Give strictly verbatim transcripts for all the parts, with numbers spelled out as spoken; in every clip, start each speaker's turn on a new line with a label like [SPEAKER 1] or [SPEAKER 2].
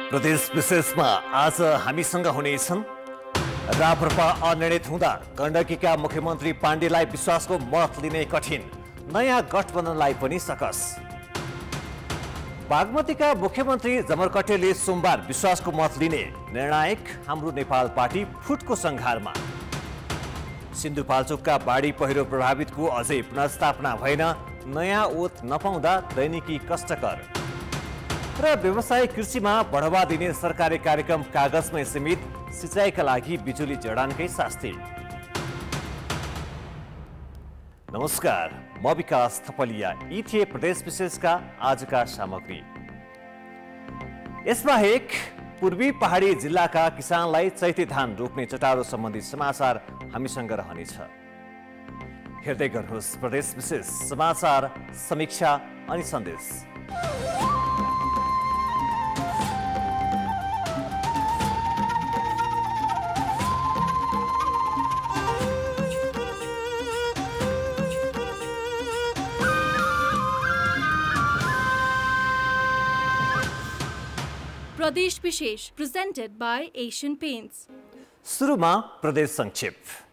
[SPEAKER 1] प्रदेश विशेषमा आज हामीसँग हुनेछन् राप्रपा अनिर्णित हुँदा गण्डकीका मुख्यमन्त्री पाण्डेलाई विश्वासको मत लिने कठिन, नयाँ गठबन्धनलाई पनि सकस। बागमतीका मुख्यमन्त्री जमरकटेले सोमबार विश्वासको मत लिने निर्णायक हाम्रो नेपाल पार्टी फुटको संघारमा। सिन्धुपाल्चोकका बाढी पहिरो प्रभावितको अझै पुनर्स्थापना भएन, नयाँ ओत नपाउँदा दैनिकी कष्टकर। र व्यवसायिक कृषिमा बढावा दिने सरकारी कार्यक्रम कागजमै सीमित, सिँचाइका लागि बिजुली जडानकै शास्ति। नमस्कार, म विकास थपलिया। यी थिए प्रदेश विशेषका आजका सामग्री। यसबाहेक पूर्वी पहाडी जिल्लाका किसानलाई चैते धान रोप्ने चटारो सम्बन्धी समाचार हामीसँग रहनेछ। हेर्दै गर्नुहोस् प्रदेश विशेष समाचार, समीक्षा अनि सन्देश।
[SPEAKER 2] प्रदेश विशेष प्रेजेंटेड बाय एशियन पेंट्स।
[SPEAKER 1] सुरुमा प्रदेश संक्षेप।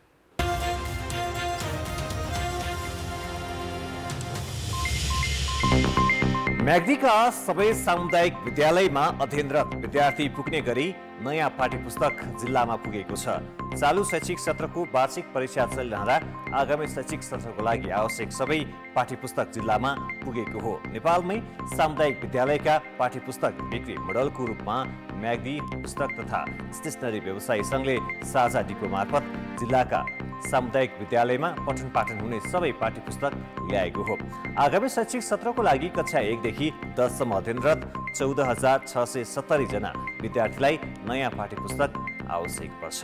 [SPEAKER 1] म्याग्दीका सबै सामुदायिक विद्यालयमा अध्ययनरत विद्यार्थी पुग्ने गरी नयाँ पाठ्यपुस्तक जिल्लामा पुगेको छ। चालू शैक्षिक सत्रको वार्षिक परीक्षा चलिरहँदा आगामी शैक्षिक सत्रको लागि आवश्यक सबै पाठ्यपुस्तक जिल्लामा पुगेको हो। नेपालमै सामुदायिक विद्यालयका पाठ्यपुस्तक बिक्री मोडलको रूपमा म्याग्दी पुस्तक तथा स्टेसनरी व्यवसायी सङ्घले साझा डिपो मार्फत जिल्लाका सामुदायिक विद्यालयमा पठन पाठन हुने सबै पाठ्यपुस्तक ल्याएको हो। आगामी शैक्षिक सत्रको लागि कक्षा एकदेखि दससम्म अध्ययनरत चौध हजार छ सय सत्तरी जना विद्यार्थीलाई नयाँ पाठ्यपुस्तक आवश्यक पर्छ।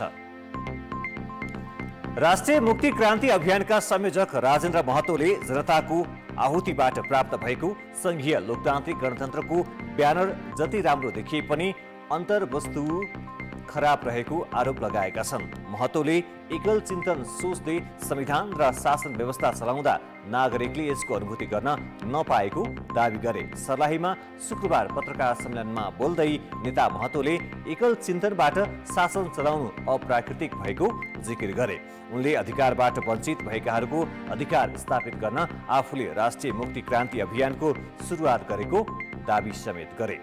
[SPEAKER 1] राष्ट्रिय मुक्ति क्रान्ति अभियानका संयोजक राजेन्द्र महतोले जनताको आहुतिबाट प्राप्त भएको संघीय लोकतान्त्रिक गणतन्त्रको ब्यानर जति राम्रो देखिए पनि अन्तर्वस्तु खराब रहेको आरोप लगाएका छन्। महतोले एकल चिन्तन सोचले संविधान र शासन व्यवस्था चलाउँदा नागरिकले यसको अनुभूति गर्न नपाएको दावी गरे। सर्लाहीमा शुक्रबार पत्रकार सम्मेलनमा बोल्दै नेता महतोले एकल चिन्तनबाट शासन चलाउनु अप्राकृतिक भएको जिकिर गरे। उनले अधिकारबाट वञ्चित भएकाहरूको अधिकार स्थापित गर्न आफूले राष्ट्रिय मुक्ति क्रान्ति अभियानको सुरुवात गरेको दावी समेत गरे।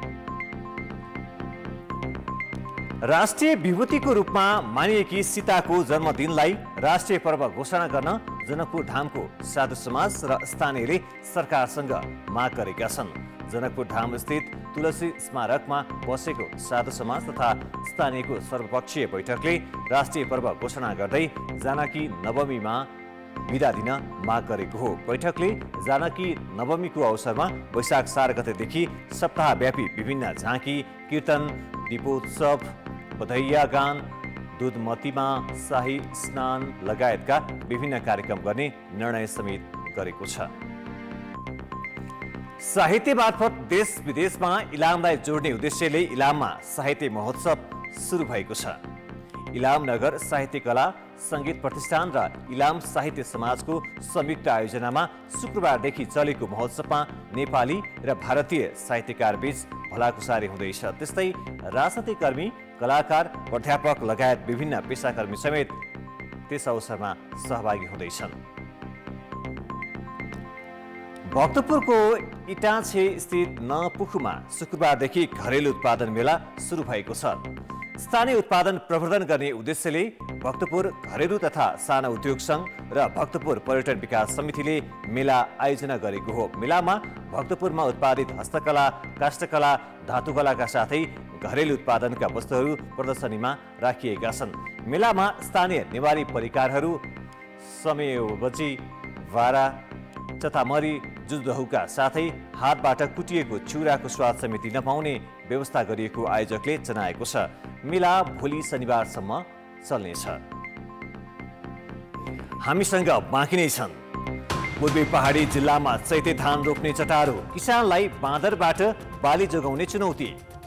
[SPEAKER 1] राष्ट्रिय विभूतिको रूपमा मानिएकी सीताको जन्मदिनलाई राष्ट्रिय पर्व घोषणा गर्न जनकपुर धामको साधु समाज र स्थानीयले सरकारसँग माग गरेका छन्। जनकपुर धाम स्थित तुलसी स्मारकमा बसेको साधु समाज तथा स्थानीयको सर्वपक्षीय बैठकले राष्ट्रिय पर्व घोषणा गर्दै जानकी नवमीमा बिदा दिन माग गरेको हो। बैठकले जानकी नवमीको अवसरमा वैशाख चार गतेदेखि सप्ताहव्यापी विभिन्न झाँकी, कीर्तन, दीपोत्सव, बधैया गान, दुधमतीमा शाही स्नान लगायतका विभिन्न कार्यक्रम गर्ने निर्णय समेत गरेको छ। साहित्य मार्फत देश विदेशमा इलामलाई जोड्ने उद्देश्यले इलाममा साहित्य महोत्सव सुरु भएको छ। इलाम नगर साहित्य कला सङ्गीत प्रतिष्ठान र इलाम साहित्य समाजको संयुक्त आयोजनामा शुक्रबारदेखि चलेको महोत्सवमा नेपाली र भारतीय साहित्यकार बीच भलाकुसारी हुँदैछ। त्यस्तै राजनीतिक कर्मी, कलाकार, प्राध्यापक लगायत विभिन्न पेसाकर्मी समेत त्यस अवसरमा सहभागी हुँदैछन्। भक्तपुरको इटाछे स्थित नपुखुमा शुक्रबारदेखि घरेलु उत्पादन मेला सुरु भएको छ। स्थानीय उत्पादन प्रवर्धन गर्ने उद्देश्यले भक्तपुर घरेलु तथा साना उद्योग सङ्घ र भक्तपुर पर्यटन विकास समितिले मेला आयोजना गरेको हो। मेलामा भक्तपुरमा उत्पादित हस्तकला, काष्ठकला, धातुकलाका साथै घरेलु उत्पादनका वस्तुहरू प्रदर्शनीमा राखिएका छन्। मेलामा स्थानीय नेवारी परिकारहरू, समेवजी, वारा, चतामरी, जुजदहुका साथै हातबाट कुटिएको चिउराको स्वाद समिति नपाउने व्यवस्था गरिएको आयोजकले जनाएको छ। मेला भोलि शनिबारसम्म चल्नेछ। हामीसँग बाँकी नै छन्। पूर्वी पहाडी जिल्लामा चैते धान रोप्ने चटारो, किसानलाई बाँदरबाट बाली जोगाउने चुनौती।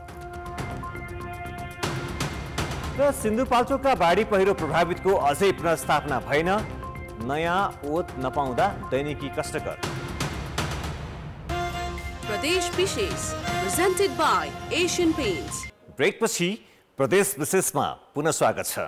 [SPEAKER 1] र सिन्धुपाल्चोकका बाढी पहिरो प्रभावितको अझै पुनर्स्थापना भएन, नयाँ ओत नपाउँदा दैनिकी कष्टकर।
[SPEAKER 3] प्रदेश विशेष presented by Asian Paints.
[SPEAKER 1] ब्रेकपछि प्रदेश विशेषमा पुनः स्वागत छ।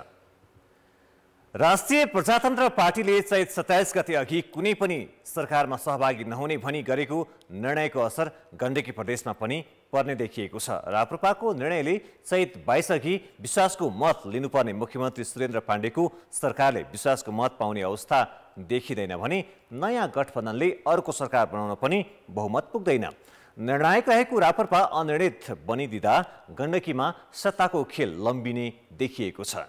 [SPEAKER 1] राष्ट्रिय प्रजातन्त्र पार्टीले चैत सत्ताइस गते अघि कुनै पनि सरकारमा सहभागी नहुने भनी गरेको निर्णयको असर गण्डकी प्रदेशमा पनि पर्ने देखिएको छ। राप्रपाको निर्णयले चैत बाइस अघि विश्वासको मत लिनुपर्ने मुख्यमन्त्री सुरेन्द्र पाण्डेको सरकारले विश्वासको मत पाउने अवस्था देखिँदैन भने नयाँ गठबन्धनले अर्को सरकार बनाउन पनि बहुमत पुग्दैन। निर्णायक रहेको राप्रपा अनिर्णित बनिदिँदा गण्डकीमा सत्ताको खेल लम्बिने देखिएको छ।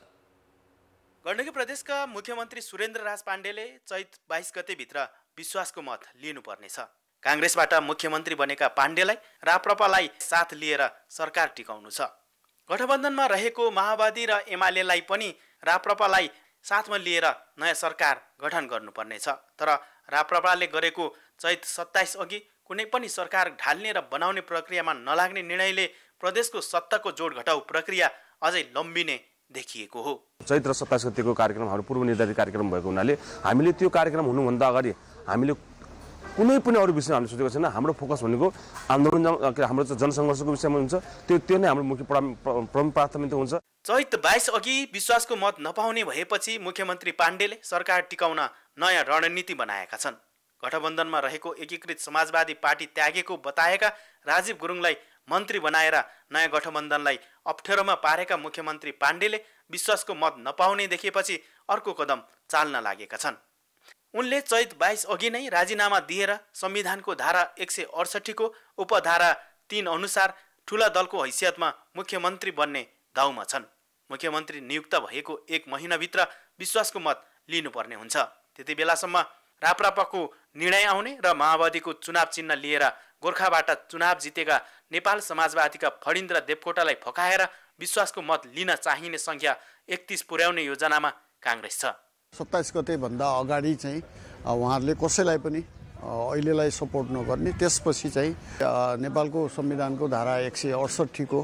[SPEAKER 4] गण्डकी प्रदेशका मुख्यमन्त्री सुरेन्द्र राज पाण्डेले चैत बाइस गतेभित्र विश्वासको मत लिनुपर्नेछ। काङ्ग्रेसबाट मुख्यमन्त्री बनेका पाण्डेलाई राप्रपालाई साथ लिएर सरकार टिकाउनु छ। गठबन्धनमा रहेको माओवादी र एमालेलाई पनि राप्रपालाई साथमा लिएर नयाँ सरकार गठन गर्नुपर्नेछ। तर राप्रपाले गरेको चैत सत्ताइस अघि कुनै पनि सरकार ढाल्ने र बनाउने प्रक्रियामा नलाग्ने निर्णयले प्रदेशको सत्ताको जोड घटाउ प्रक्रिया अझै लम्बिने देखिएको हो।
[SPEAKER 5] चैत्र सत्ताइस गतिको कार्यक्रम हाम्रो पूर्व निर्धारित कार्यक्रम भएको हुनाले हामीले त्यो कार्यक्रम हुनुभन्दा अगाडि हामीले कुनै पनि अरू विषय हामीले सोचेको छैन। हाम्रो फोकस भनेको आन्दोलन हाम्रो जनसङ्घर्षको विषयमा हुन्छ। त्यो त्यो नै हाम्रो मुख्य प्रमुख प्राथमिकता हुन्छ।
[SPEAKER 4] चैत बाइस अघि विश्वासको मत नपाउने भएपछि मुख्यमन्त्री पाण्डेले सरकार टिकाउन नयाँ रणनीति बनाएका छन्। गठबन्धनमा रहेको एकीकृत समाजवादी पार्टी त्यागेको बताएका राजीव गुरुङलाई मन्त्री बनाएर नयाँ गठबन्धनलाई अप्ठ्यारोमा पारेका मुख्यमन्त्री पाण्डेले विश्वासको मत नपाउने देखेपछि अर्को कदम चाल्न लागेका छन्। उनले चैत बाइस अघि नै राजीनामा दिएर संविधानको धारा एक सय अडसठी को उपधारा तीन अनुसार ठुला दलको हैसियतमा मुख्यमन्त्री बन्ने दाउमा छन्। मुख्यमन्त्री नियुक्त भएको एक महिनाभित्र विश्वासको मत लिनुपर्ने हुन्छ। त्यति बेलासम्म राप्रपाको निर्णय आउने र माओवादीको चुनाव चिन्ह लिएर गोर्खाबाट चुनाव जितेका नेपाल समाजवादीका फणिन्द्र देवकोटालाई फकाएर विश्वासको मत लिन चाहिने संख्या एकतीस पुर्याउने योजनामा काङ्ग्रेस छ।
[SPEAKER 6] सत्ताइस गते भन्दा अगाडि चाहिँ उहाँहरूले कसैलाई पनि अहिलेलाई सपोर्ट नगर्ने, त्यसपछि चाहिँ नेपालको संविधानको धारा एक सय अडसठी को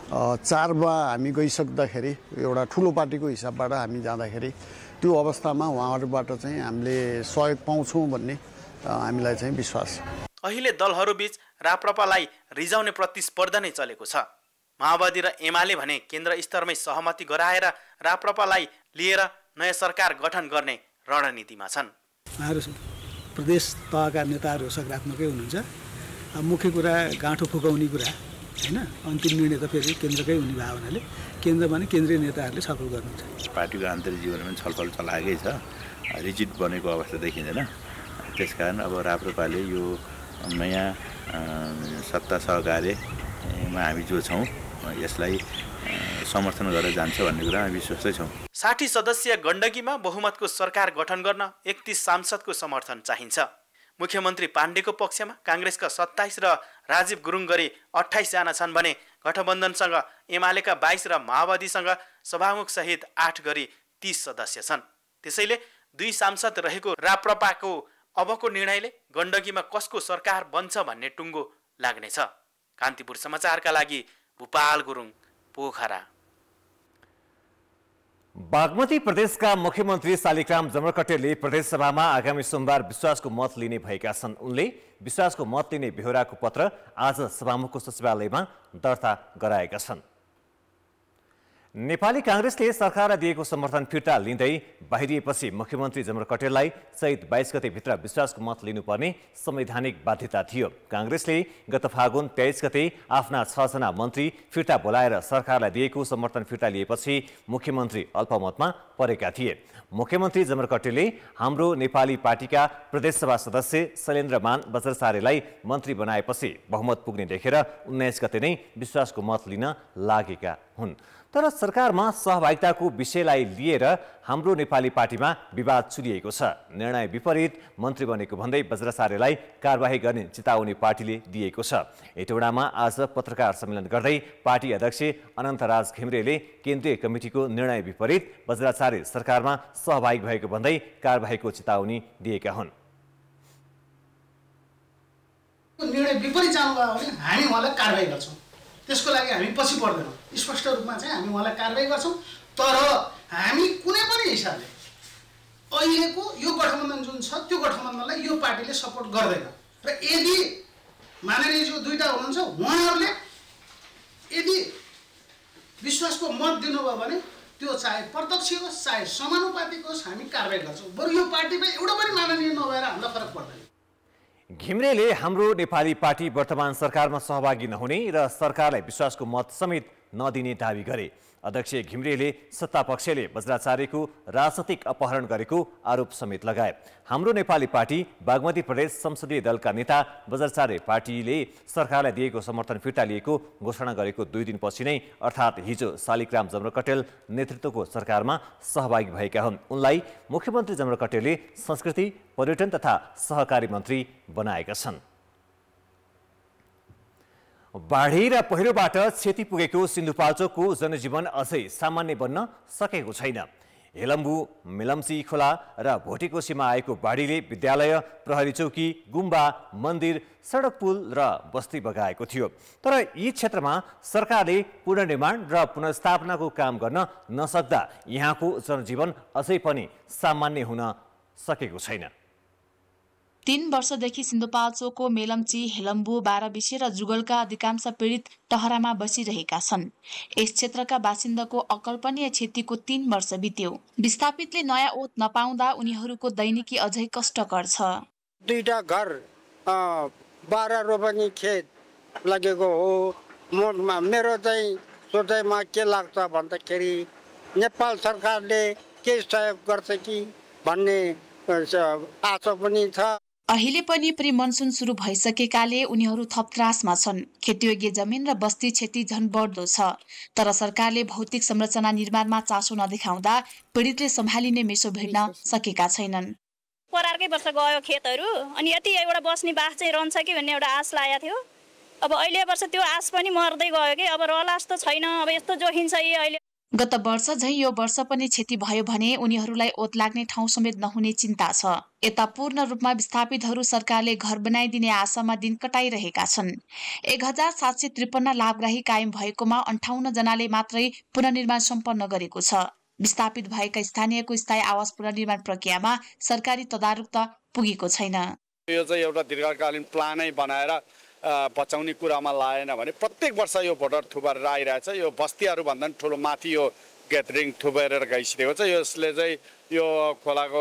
[SPEAKER 6] चारमा हामी गइसक्दाखेरि एउटा ठुलो पार्टीको हिसाबबाट हामी जाँदाखेरि त्यो अवस्थामा उहाँहरूबाट चाहिँ हामीले सहयोग पाउँछौँ भन्ने हामीलाई चाहिँ विश्वास छ।
[SPEAKER 4] अहिले दलहरूबीच राप्रपालाई रिजाउने प्रतिस्पर्धा नै चलेको छ। माओवादी र एमाले भने केन्द्र स्तरमै सहमति गराएर राप्रपालाई लिएर नयाँ सरकार गठन गर्ने रणनीतिमा छन्।
[SPEAKER 7] उहाँहरू प्रदेश तहका नेताहरू सकारात्मकै हुनुहुन्छ। मुख्य कुरा गाँठो फुकाउने कुरा हैन, अन्तिम निर्णय त फेरि केन्द्रकै हुने भावनाले केन्द्रमा नै केन्द्रीय नेताहरूले छलफल गर्नुहुन्छ।
[SPEAKER 8] पार्टीको आन्तरिक जीवनमा छलफल चलाएकै छ, रिजिट बनेको अवस्था देखिँदैन। त्यसकारण अब राप्रपाले यो नयाँ सत्ता सहकार्यमा हामी जो छौँ यसलाई समर्थन गरेर जान्छ भन्ने कुरा हामी विश्वासै छौँ।
[SPEAKER 4] साठी सदस्यीय गण्डकीमा बहुमतको सरकार गठन गर्न एकतीस सांसदको समर्थन चाहिन्छ। मुख्यमन्त्री पाण्डेको पक्षमा काङ्ग्रेसका सत्ताइस र राजीव गुरुङ गरी अठाइस जना छन् भने गठबन्धनसँग एमालेका बाइस र माओवादीसँग सभामुख सहित आठ गरी तीस सदस्य छन्। त्यसैले दुई सांसद रहेको राप्रपाको अबको निर्णयले गण्डकीमा कसको सरकार बन्छ भन्ने टुङ्गो लाग्नेछ। कान्तिपुर समाचारका लागि भूपाल गुरुङ, पोखरा।
[SPEAKER 1] बागमती प्रदेशका मुख्यमन्त्री शालिग्राम जमरकटेले प्रदेशसभामा आगामी सोमबार विश्वासको मत लिने भएका छन्। उनले विश्वासको मत लिने बेहोराको पत्र आज सभामुखको सचिवालयमा दर्ता गराएका छन्। नेपाली काङ्ग्रेसले सरकारलाई दिएको समर्थन फिर्ता लिँदै बाहिरिएपछि मुख्यमन्त्री जमरकटेललाई चैत बाइस गतेभित्र विश्वासको मत लिनुपर्ने संवैधानिक बाध्यता थियो। काङ्ग्रेसले गत फागुन तेइस गते आफ्ना छजना मन्त्री फिर्ता बोलाएर सरकारलाई दिएको समर्थन फिर्ता लिएपछि मुख्यमन्त्री अल्पमतमा परेका थिए। मुख्यमन्त्री जमरकटेलले हाम्रो नेपाली पार्टीका प्रदेशसभा सदस्य शैलेन्द्रमान बज्रचार्यलाई मन्त्री बनाएपछि बहुमत पुग्ने देखेर उन्नाइस गते नै विश्वासको मत लिन लागेका हुन्। तर सरकारमा सहभागिताको विषयलाई लिएर हाम्रो नेपाली पार्टीमा विवाद चुरिएको छ। निर्णय विपरीत मन्त्री बनेको भन्दै बज्रचार्यलाई कारबाही गर्ने चेतावनी पार्टीले दिएको छ। हेटौडामा आज पत्रकार सम्मेलन गर्दै पार्टी अध्यक्ष अनन्तराज घिमिरेले केन्द्रीय कमिटिको निर्णय विपरीत बज्राचार्य सरकारमा सहभागी भएको भन्दै कारबाहीको चेतावनी दिएका हुन्।
[SPEAKER 9] निर्णय विपरीत जानुभयो भने हामी उहाँलाई कारबाही गर्छौँ। त्यसको लागि हामी पछि पर्दैनौँ। स्पष्ट रूपमा चाहिँ हामी उहाँलाई कारबाही गर्छौँ। तर हामी कुनै पनि हिसाबले अहिलेको यो गठबन्धन जुन छ त्यो गठबन्धनलाई यो पार्टीले सपोर्ट गर्दैन र यदि माननीयज्यू दुईटा हुनुहुन्छ, उहाँहरूले यदि विश्वासको मत दिनुभयो भने त्यो चाहे प्रत्यक्ष होस् चाहे समानुपातिक होस् हामी कारबाही गर्छौँ। बरु यो पार्टीमा एउटा पनि माननीय नभएर हामीलाई फरक पर्दैन।
[SPEAKER 1] घिमिरेले हाम्रो नेपाली पार्टी वर्तमान सरकारमा सहभागी नहुने र सरकारलाई विश्वासको मत समेत नदिने दावी गरे। अध्यक्ष घिमिरेले सत्तापक्षले वज्राचार्यको राजनैतिक अपहरण गरेको आरोप समेत लगाए। हाम्रो नेपाली पार्टी बागमती प्रदेश संसदीय दलका नेता वज्राचार्य पार्टीले सरकारलाई दिएको समर्थन फिर्ता लिएको घोषणा गरेको दुई दिनपछि नै अर्थात् हिजो शालिग्राम जमरकटेल नेतृत्वको सरकारमा सहभागी भएका हुन्। उनलाई मुख्यमन्त्री जमरकटेलले संस्कृति, पर्यटन तथा सहकारी मन्त्री बनाएका छन्। बाढी र पहिरोबाट क्षति पुगेको सिन्धुपाल्चोकको जनजीवन अझै सामान्य बन्न सकेको छैन। हेलम्बु, मेलम्ची खोला र भोटेकोसीमा आएको बाढीले विद्यालय, प्रहरी चौकी, गुम्बा, मन्दिर, सडक, पुल र बस्ती बगाएको थियो। तर यी क्षेत्रमा सरकारले पुनर्निर्माण र पुनर्स्थापनाको काम गर्न नसक्दा यहाँको जनजीवन अझै पनि सामान्य हुन सकेको छैन।
[SPEAKER 10] तीन वर्षदेखि सिन्धुपाल्चोकको मेलम्ची, हेलम्बु, बाह्रविसे र जुगलका अधिकांश पीडित टहरामा बसिरहेका छन्। यस क्षेत्रका बासिन्दाको अकल्पनीय क्षतिको तीन वर्ष बित्यो। विस्थापितले नयाँ ओत नपाउँदा उनीहरूको दैनिकी अझै कष्टकर छ।
[SPEAKER 11] दुईटा घर, बाह्र रोपनी खेत लगेको हो। मेरो चाहिँ सोचाइमा के लाग्छ भन्दाखेरि नेपाल सरकारले के सहयोग गर्छ कि भन्ने आशा पनि छ।
[SPEAKER 10] अहिले पनि प्री मनसुन सुरु भइसकेकाले उनीहरू थप त्रासमा छन्। खेतीयोग्य जमिन र बस्ती क्षति झन बढ्दो छ। तर सरकारले भौतिक संरचना निर्माणमा चासो नदेखाउँदा पीडितले सम्हालिने मेसो भिड्न सकेका छैनन्।
[SPEAKER 12] परारकै वर्ष गयो खेतहरू, अनि यति एउटा बस्ने बास चाहिँ रहन्छ कि भन्ने एउटा आश लागेको थियो। अब अहिले वर्ष त्यो आश पनि मर्दै गयो कि अब रहला जस्तो छैन। अब यस्तो जोखिम छ अहिले।
[SPEAKER 10] गत वर्ष झै यो वर्ष पनि क्षति भयो भने उनीहरूलाई ओत लाग्ने ठाउँ समेत नहुने चिन्ता छ। यता पूर्ण रूपमा विस्थापितहरू सरकारले घर बनाइदिने आशामा दिन कटाइरहेका छन्। एक हजार सात सय त्रिपन्न लाभग्राही कायम भएकोमा अन्ठाउन्न जनाले मात्रै पुनर्निर्माण सम्पन्न गरेको छ। विस्थापित भएका स्थानीयको स्थायी आवास पुनर्निर्माण प्रक्रियामा सरकारी तदारुक त पुगेको छैन।
[SPEAKER 13] यो चाहिँ एउटा दीर्घकालीन प्लानै बनाएर बचाउने कुरामा लागेन भने प्रत्येक वर्ष यो भोटर थुपारेर आइरहेछ। यो बस्तीहरू भन्दा पनि ठुलो माथि यो ग्यादरिङ थुपारेर गइसकेको छ। यसले चाहिँ यो खोलाको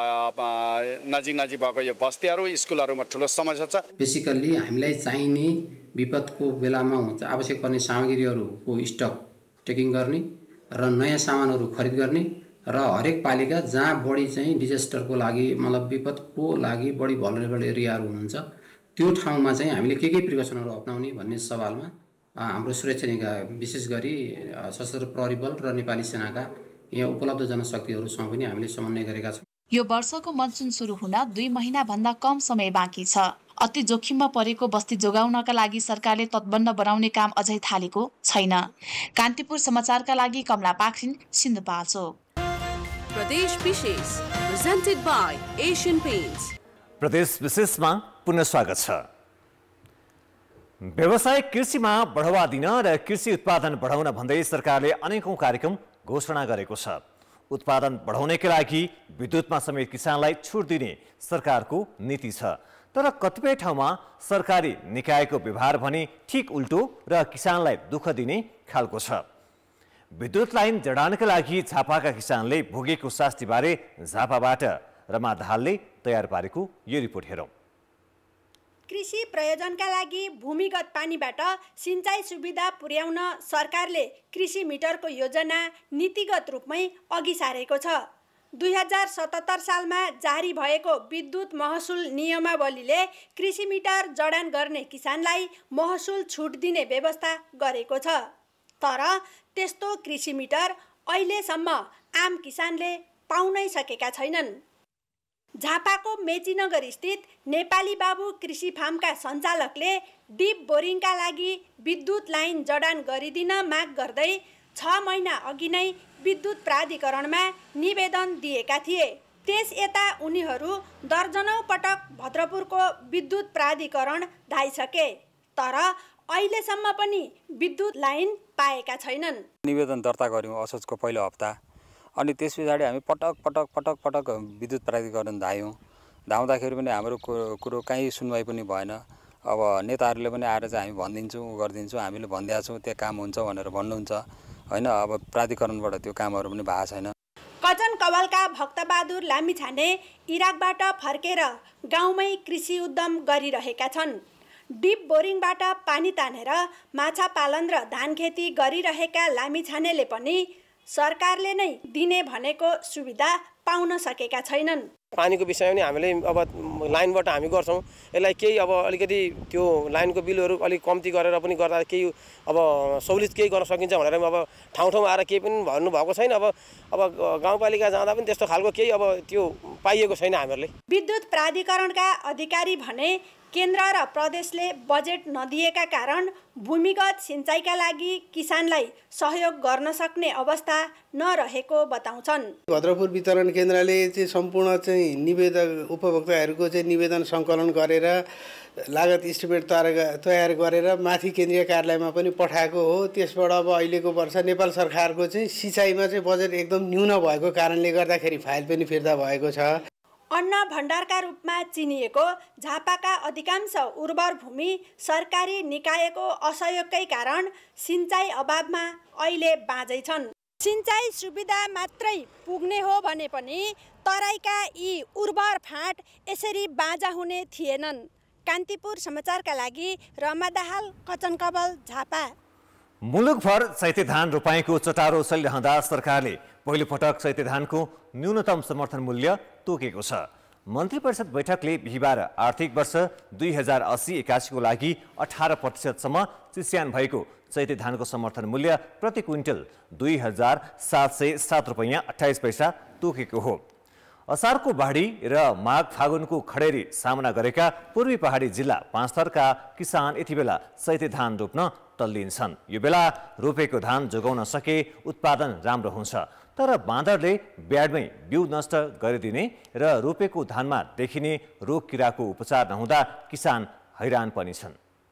[SPEAKER 13] नजिक नजिक भएको यो बस्तीहरू, स्कुलहरूमा ठुलो समस्या छ।
[SPEAKER 14] बेसिकल्ली हामीलाई चाहिने विपदको बेलामा हुन्छ आवश्यक पर्ने सामग्रीहरूको स्टक टेकिङ गर्ने र नयाँ सामानहरू खरिद गर्ने र हरेक पालिका जहाँ बढी चाहिँ डिजास्टरको लागि मतलब विपदको लागि बढी भलरेबल एरियाहरू हुनुहुन्छ त्यो ठाउँमा चाहिँ हामीले के के प्रिकसनहरू अपनाउने भन्ने सवालमा हाम्रो सुरक्षा निकाय विशेष गरी सशस्त्र प्रहरी बल र नेपाली सेनाका यहाँ उपलब्ध जनशक्तिहरूसँग पनि हामीले समन्वय गरेका छौँ।
[SPEAKER 10] यो वर्षको मनसुन सुरु हुन दुई महिना भन्दा कम समय बाँकी छ। अति जोखिममा परेको बस्ती जोगाउनका लागि सरकारले तटबन्ध बनाउने काम अझै थालेको छैन। कान्तिपुर समाचारका लागि कमला पाखरिन, सिन्धुपाल्चोक।
[SPEAKER 3] प्रदेश विशेष प्रेजेन्टेड बाय एशियन पेन्ट्स।
[SPEAKER 1] प्रदेश विशेषमा पुनः स्वागत छ। व्यवसायिक कृषिमा बढावा दिन र कृषि उत्पादन बढाउन भन्दै सरकारले अनेकौं कार्यक्रम घोषणा गरेको छ। उत्पादन बढाउनका लागि विद्युतमा समेत किसानलाई छुट दिने सरकारको नीति छ। तर कतिपय ठाउँमा सरकारी निकायको व्यवहार भने ठिक उल्टो र किसानलाई दुःख दिने खालको छ। विद्युत लाइन जडानका लागि झापाका किसानले भोगेको शास्तिबारे झापाबाट रमा दाहालले तयार पारेको यो रिपोर्ट हेरौँ।
[SPEAKER 15] कृषि प्रयोजनका लागि भूमिगत पानीबाट सिंचाई सुविधा पुर्याउन सरकारले कृषि मिटरको योजना नीतिगत रूपमै अघि सारेको छ। दुई हजार सतहत्तर सालमा जारी भएको विद्युत महसुल नियमावलीले कृषि मिटर जडान गर्ने किसानलाई महसुल छुट दिने व्यवस्था गरेको छ। तर त्यस्तो कृषि मिटर अहिलेसम्म आम किसानले पाउनै सकेका छैनन्। झापाको मेचीनगर स्थित नेपाली बाबु कृषि फार्मका सञ्चालकले डिप बोरिङका लागि विद्युत लाइन जडान गरिदिन माग गर्दै छ महिना अघि नै विद्युत प्राधिकरणमा निवेदन दिएका थिए। त्यस यता उनीहरू दर्जनौं पटक भद्रपुरको विद्युत प्राधिकरण धाइसके, तर अहिलेसम्म पनि विद्युत लाइन पाएका छैनन्।
[SPEAKER 16] निवेदन दर्ता गर्यौं असोजको पहिलो हप्ता, अनि त्यस पछाडि हामी पटक पटक पटक पटक विद्युत प्राधिकरण धायौँ। धाउँदाखेरि पनि हाम्रो कुरो काहीँ सुनवाई पनि भएन। अब नेताहरूले पनि आएर चाहिँ हामी भनिदिन्छौँ गरिदिन्छौँ हामीले भनिदिएका छौँ त्यो काम हुन्छ भनेर भन्नुहुन्छ होइन। अब प्राधिकरणबाट त्यो कामहरू पनि भएको छैन।
[SPEAKER 15] कजन कवलका भक्तबहादुर लामिछाने इराकबाट फर्केर गाउँमै कृषि उद्यम गरिरहेका छन्। डिप बोरिङबाट पानी तानेर माछा पालन र धान खेती गरिरहेका लामिछानेले पनि सरकारले नै दिने भनेको सुविधा पाउन सकेका छैनन्।
[SPEAKER 17] पानीको विषयमा नि हामीले अब लाइनबाट हामी गर्छौँ, यसलाई केही अब अलिकति त्यो लाइनको बिलहरू अलिक कम्ती गरेर पनि गर्दा केही अब सहुलियत केही गर्न सकिन्छ भनेर अब ठाउँ ठाउँमा आएर केही पनि भन्नुभएको छैन। अब अब गाउँपालिका जाँदा पनि त्यस्तो खालको केही अब त्यो पाइएको छैन हामीहरूले।
[SPEAKER 15] विद्युत प्राधिकरणका अधिकारी भने केन्द्र र प्रदेशले बजेट नदिएका कारण भूमिगत सिँचाइका लागि किसानलाई सहयोग गर्न सक्ने अवस्था नरहेको बताउँछन्।
[SPEAKER 18] भद्रपुर वितरण केन्द्रले चाहिँ सम्पूर्ण चाहिँ निवेदक उपभोक्ताहरूको चाहिँ निवेदन सङ्कलन गरेर लागत इस्टिमेट तयार गरेर माथि केन्द्रीय कार्यालयमा पनि पठाएको हो। त्यसबाट अब अहिलेको वर्ष नेपाल सरकारको चाहिँ सिँचाइमा चाहिँ बजेट एकदम न्यून भएको कारणले गर्दाखेरि फाइल पनि फिर्ता भएको छ।
[SPEAKER 15] अन्न भण्डारका रूपमा चिनिएको झापाका अधिकांश उर्वर भूमि सरकारी निकायको असहयोगकै कारण सिँचाइ अभावमा अहिले बाँझै छन्। सिँचाइ सुविधा मात्रै पुग्ने हो भने पनि तराईका यी उर्वर फाँट यसरी बाँझा हुने थिएनन्। कान्तिपुर समाचारका लागि रमा दाहाल, कचनकवल, झापा।
[SPEAKER 1] मुलुकभर चैते धान रोपाइँको चटारो चलिरहँदा सरकारले पहिलो पटक चैते धानको न्यूनतम समर्थन मूल्य तोकेको छ। मन्त्री परिषद बैठकले बिहिबार आर्थिक वर्ष दुई हजार अस्सी एकासीको लागि अठार प्रतिशतसम्म चिस्यान भएको चैते धानको समर्थन मूल्य प्रति क्विन्टल दुई हजार सात सय सात रुपियाँ अठाइस पैसा तोकेको हो। असारको बाढी र माघ फागुनको खडेरी सामना गरेका पूर्वी पहाडी जिल्ला पाँचथरका किसान यति बेला चैते धान रोप्न तल्लीन छन्। यो बेला रोपेको धान जोगाउन सके उत्पादन राम्रो हुन्छ, तर बाँदरले ब्याडमै बिउ नष्ट गरिदिने र रोपेको धानमा देखिने रोग किराको उपचार नहुँदा किसान हैरान पनि छन्।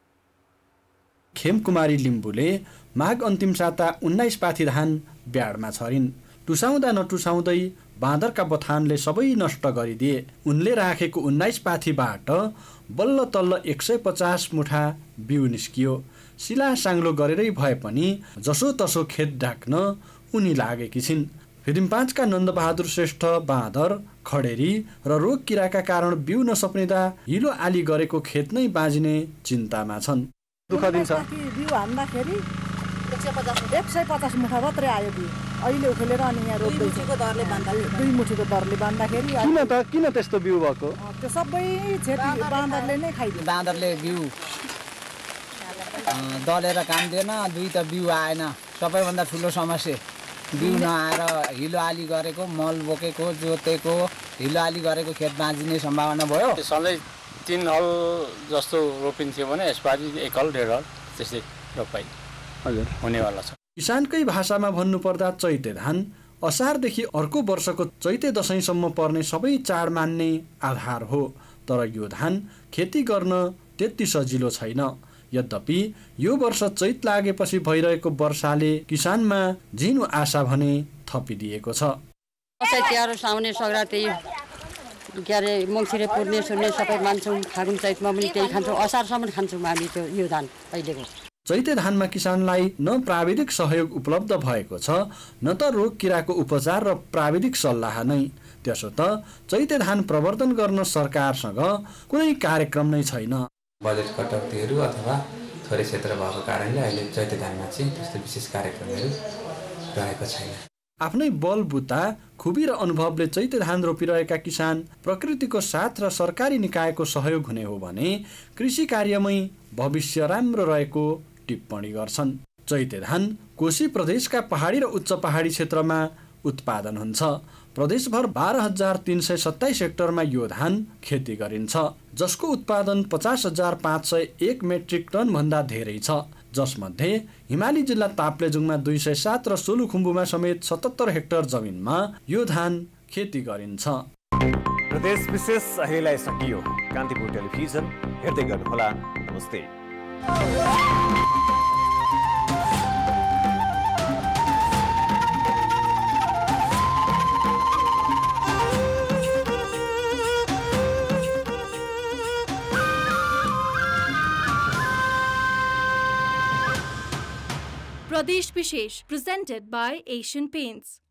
[SPEAKER 19] खेमकुमारी लिम्बुले माघ अन्तिम साता उन्नाइस पाथी धान ब्याडमा छरिन्। टुसाउँदा नटुसाउँदै बाँदरका बथानले सबै नष्ट गरिदिए। उनले राखेको उन्नाइस पाथीबाट बल्ल तल्ल एक सय पचास मुठा बिउ निस्कियो। सिला साङ्लो गरेरै भए पनि जसो तसो खेत ढाक्न उनी लागेकी छिन्। फिदिम पाँचका नन्दबहादुर श्रेष्ठ बाँदर, खडेरी र रोग किराका कारण बिउ नसप्रिँदा हिलो आली गरेको खेत नै बाँझिने चिन्तामा छन्।
[SPEAKER 20] दुःख दिन्छ। बिउ हान्दाखेरि एक सय पचास मुठा मात्रै आयो बिउ। अहिले उखेलेर अनि यहाँ रोप्दैछ। दुई मुठीको दरले बाँध्दाखेरि
[SPEAKER 19] किन त किन त्यस्तो बिउ भएको?
[SPEAKER 20] त्यो सबै क्षति बाँदरले नै खाइदियो।
[SPEAKER 21] बाँदरले बिउ दलेर काम दिएन, दुई त बिउ आएन। सबैभन्दा ठुलो समस्या बिउ नआएर हिलो आली गरेको, मल बोकेको, जोतेको, हिलो आली गरेको खेत बाँझिने सम्भावना भयो।
[SPEAKER 22] सधैँ तिन हल जस्तो रोपिन्थ्यो भने यसपालि एक हल डेढ हल त्यस्तै रोपाइ हजुर हुनेवाला छ।
[SPEAKER 19] किसानकै भाषामा भन्नुपर्दा चैते धान असारदेखि अर्को वर्षको चैते दशैँसम्म पर्ने सबै चाड मान्ने आधार हो। तर यो धान खेती गर्न त्यति सजिलो छैन। यद्यपि यो वर्ष चैत लागेपछि भइरहेको वर्षाले किसानमा झिनो आशा भने थपिदिएको छ।
[SPEAKER 23] दसैँ तिहार साउने सङ्क्रान्ति के अरे मङ्सिरे पूर्णे सुन्ने सबै मान्छौँ। फागुन चैतमा पनि त्यही खान्छौँ, असारसम्म खान्छौँ हामी त्यो यो धान अहिलेको।
[SPEAKER 19] चैते धानमा किसानलाई न प्राविधिक सहयोग उपलब्ध भएको छ, न त रोग किराको उपचार र प्राविधिक सल्लाह नै। त्यसो त चैते धान प्रवर्धन गर्न सरकारसँग कुनै कार्यक्रम नै छैन।
[SPEAKER 24] बजेट कटौतीहरू अथवा थोरै क्षेत्र भएको कारणले अहिले चैते धानमा चाहिँ त्यस्तो विशेष कार्यक्रमहरू रहेको छैन।
[SPEAKER 19] आफ्नै बलबुता, खुबी र अनुभवले चैते धान रोपिरहेका किसान प्रकृतिको साथ र सरकारी निकायको सहयोग हुने हो भने कृषि कार्यमै भविष्य राम्रो रहेको टिप्पणी गर्छन्। चैते धान कोशी प्रदेशका पहाडी र उच्च पहाडी क्षेत्रमा उत्पादन हुन्छ। प्रदेशभर बाह्र हजार तीन सय सत्ताइस हेक्टरमा यो धान खेती गरिन्छ, जसको उत्पादन पचास हजार पाँच सय एक मेट्रिक टन भन्दा धेरै छ। जसमध्ये हिमाली जिल्ला ताप्लेजुङमा दुई सय सात र सोलुखुम्बुमा समेत सतहत्तर हेक्टर जमिनमा यो धान खेती गरिन्छ।
[SPEAKER 1] प्रदेश विशेष अहिलेलाई सकियो। कान्तिपुर टेलिभिजन हेर्दै गर्नुहोला। नमस्ते।
[SPEAKER 3] Pradesh Vishesh, presented by Asian Paints.